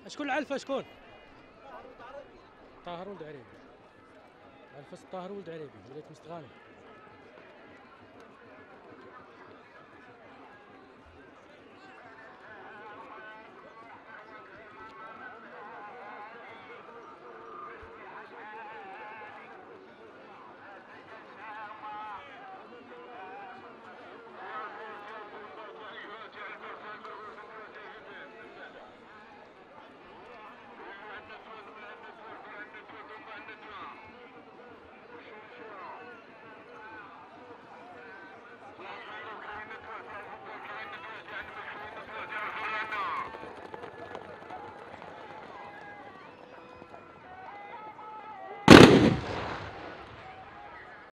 شكون العلفه شكون؟ طاهر ولد عريبي. الفاس طاهر ولد عريبي ولاية مستغانم.